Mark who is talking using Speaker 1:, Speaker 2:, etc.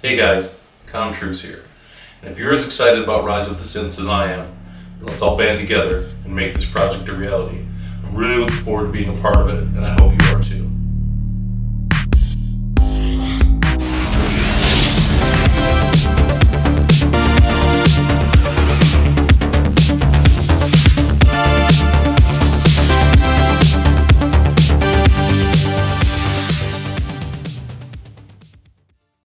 Speaker 1: Hey guys, Truise here. And if you're as excited about Rise of the Synths as I am, then let's all band together and make this project a reality. I'm really looking forward to being a part of it, and I hope you are too.